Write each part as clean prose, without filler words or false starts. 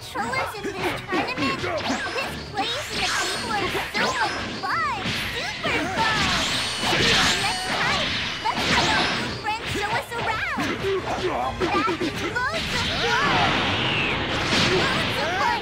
controllers in this tournament? This place and the people are so much fun! Super fun! Next time, let's have our new friends show us around! That'd be loads of fun! Loads of fun!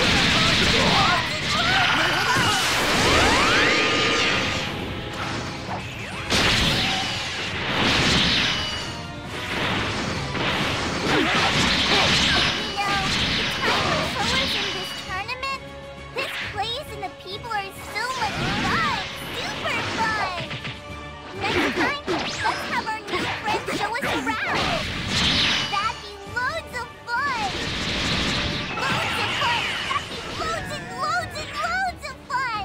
People are so much fun! Super fun! Next time, let's have our new friends show us around! That'd be loads of fun! Loads of fun! That'd be loads and loads and loads of fun!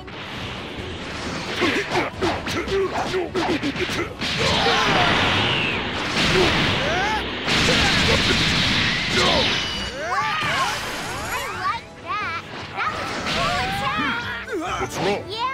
Wow! I like that! That was a cool attack! What's wrong? Yeah,